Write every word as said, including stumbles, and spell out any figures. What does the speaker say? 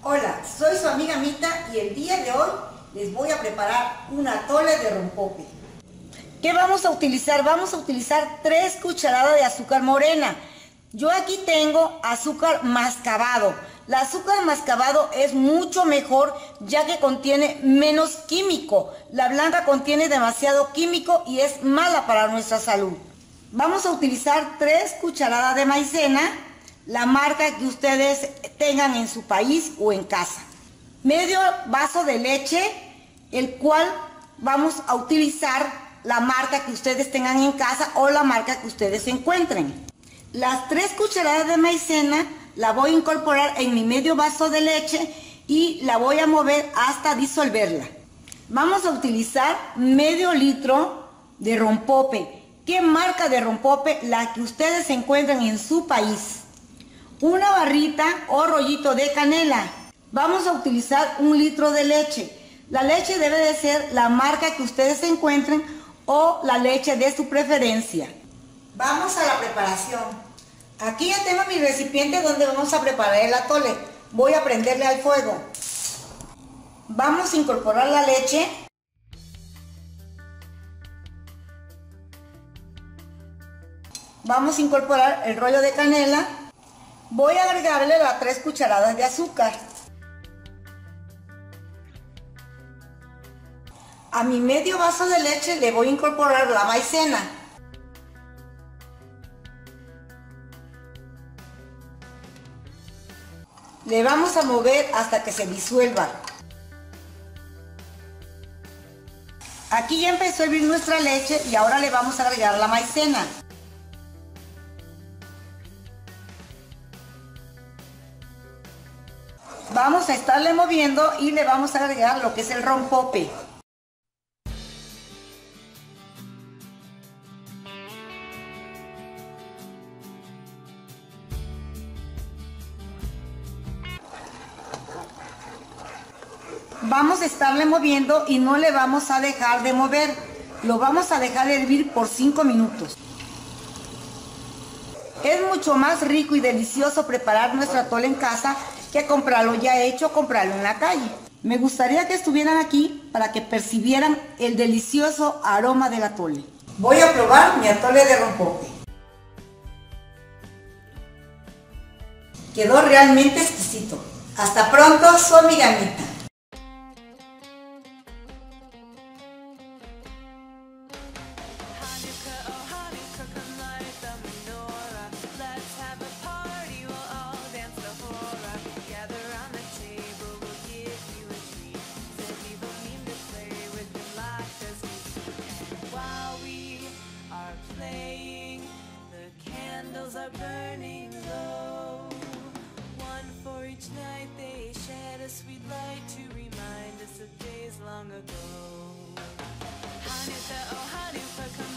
Hola, soy su amiga Mita y el día de hoy les voy a preparar un atole de rompope. ¿Qué vamos a utilizar? Vamos a utilizar tres cucharadas de azúcar morena. Yo aquí tengo azúcar mascabado. El azúcar mascabado es mucho mejor ya que contiene menos químico. La blanca contiene demasiado químico y es mala para nuestra salud. Vamos a utilizar tres cucharadas de maicena, la marca que ustedes tengan en su país o en casa. Medio vaso de leche, el cual vamos a utilizar la marca que ustedes tengan en casa o la marca que ustedes encuentren. Las tres cucharadas de maicena la voy a incorporar en mi medio vaso de leche y la voy a mover hasta disolverla. Vamos a utilizar medio litro de rompope. ¿Qué marca de rompope? La que ustedes encuentren en su país. Una barrita o rollito de canela. Vamos a utilizar un litro de leche. La leche debe de ser la marca que ustedes encuentren o la leche de su preferencia. Vamos a la preparación. Aquí ya tengo mi recipiente donde vamos a preparar el atole. Voy a prenderle al fuego. Vamos a incorporar la leche. Vamos a incorporar el rollo de canela. Voy a agregarle las tres cucharadas de azúcar. A mi medio vaso de leche le voy a incorporar la maicena. Le vamos a mover hasta que se disuelva. Aquí ya empezó a hervir nuestra leche y ahora le vamos a agregar la maicena. Vamos a estarle moviendo y le vamos a agregar lo que es el rompope. Vamos a estarle moviendo y no le vamos a dejar de mover. Lo vamos a dejar hervir por cinco minutos. Es mucho más rico y delicioso preparar nuestro atole en casa que comprarlo ya hecho o comprarlo en la calle. Me gustaría que estuvieran aquí para que percibieran el delicioso aroma del atole. Voy a probar mi atole de rompope. Quedó realmente exquisito. Hasta pronto, su amiga Mita. Are burning low. One for each night they shed a sweet light to remind us of days long ago. Hanukkah, oh Hanukkah, come